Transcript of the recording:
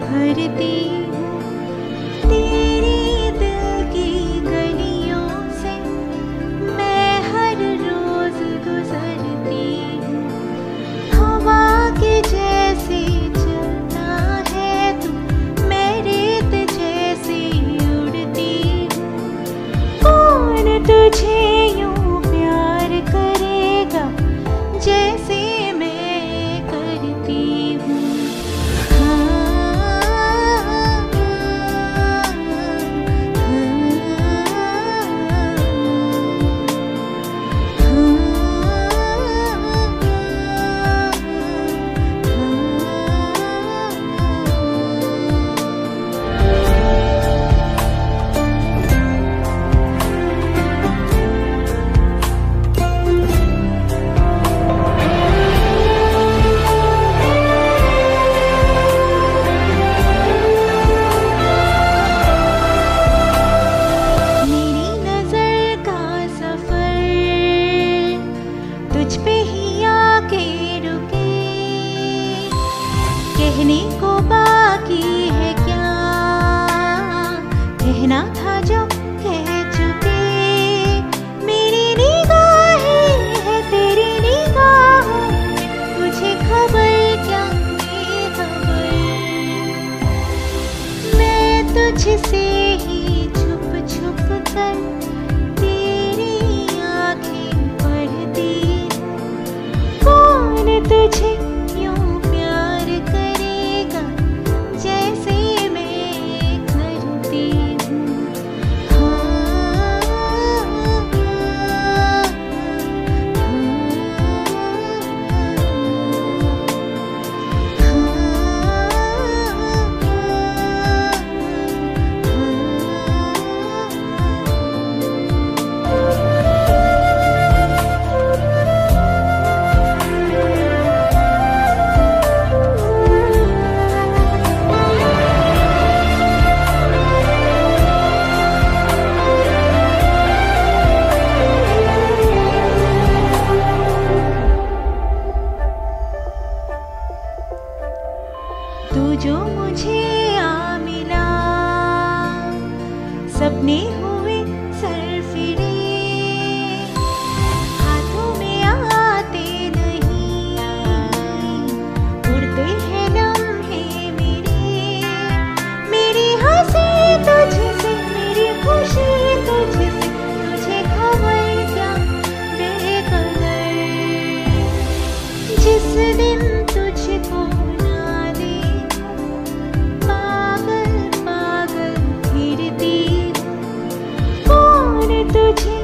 भरती तेरी दिल की गलियों से मैं हर रोज गुजरती हवा के जैसे चलता है तू मैं रेत जैसी उड़ती कौन तुझे यूं प्यार करेगा जैसे मैं करती हूँ मेरी नजर का सफर तुझ पे ही आके रुके कहने को बाकी है क्या कहना था जो कह चुके मेरी निगाहें है तेरी निगाहों तुझे खबर क्या बेखबर मैं तुझसे ही छुप छुप कर तेरी आंखें पढ़ती कौन तुझे यूं प्यार करेगा जैसे मैं करती हूँ तू जो मुझे आ मिला सपने हुए सरफिरे हाथों में आते नहीं उड़ते हैं लम्हे मेरी हंसी तुझसे मेरी खुशी तुझसे तुझे खबर क्या बेकदर जिस दिन तुझको ना देखूं पागल पागल फिरती कौन तुझे